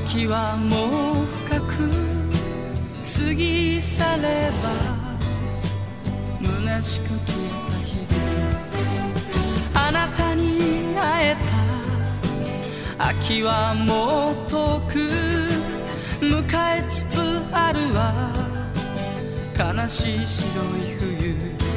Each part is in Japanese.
秋はもう深く過ぎ去れば虚しく消えた日々、あなたに会えた秋はもう遠く迎えつつあるわ、悲しい白い冬。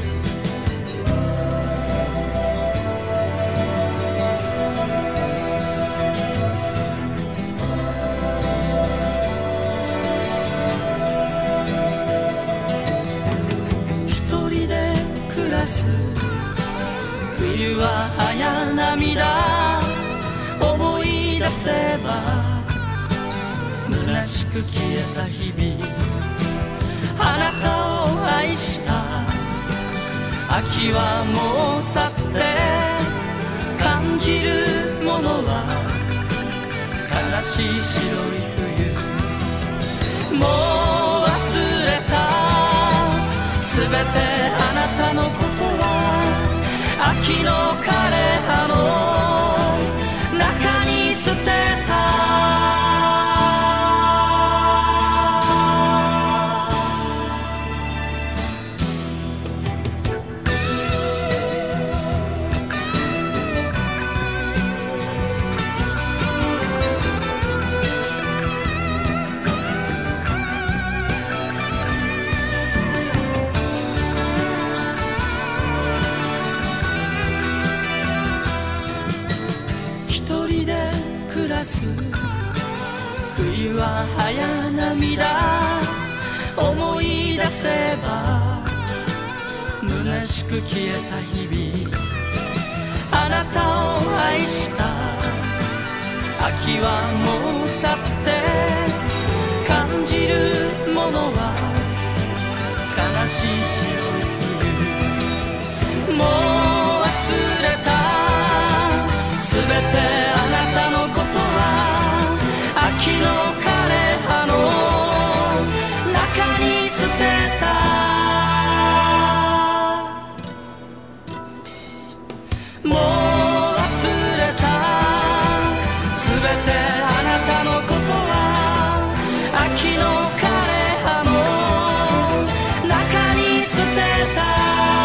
一人で暮らす冬は早涙、思い出せば虚しく消えた日々、あなたを愛した秋はもう去って、感じるものは悲しい白い冬。もう忘れたすべてあなたのことは、秋の枯れ葉の中に捨てた。冬は早涙、思い出せば虚しく消えた日々、あなたを愛した秋はもう去って、感じるものは悲しい白い冬。もう忘れたすべてあなたのことは、秋の枯れ葉の中に捨てた。もう忘れたすべてあなたのことは、秋の枯れ葉の中に捨てた。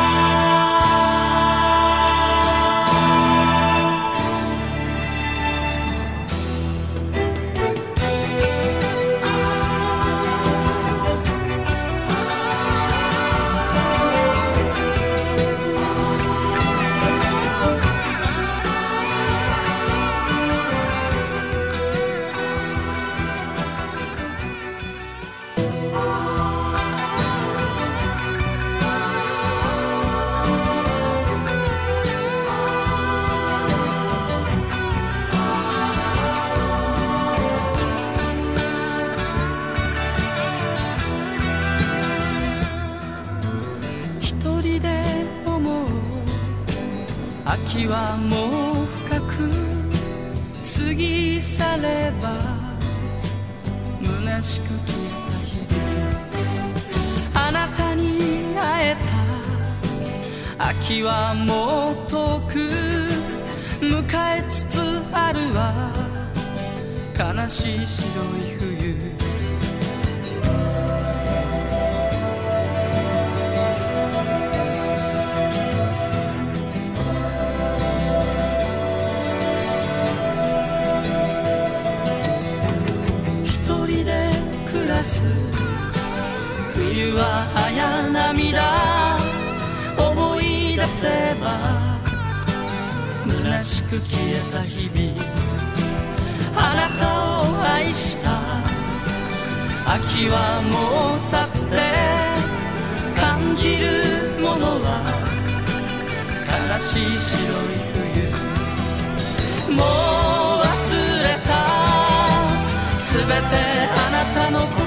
秋はもう深く過ぎ去れば虚しく消えた日々、あなたに会えた秋はもう遠く迎えつつあるわ、悲しい白い冬。冬は早涙、思い出せば虚しく消えた日々、あなたを愛した秋はもう去って、感じるものは悲しい白い冬。もう忘れたすべてあなたのこと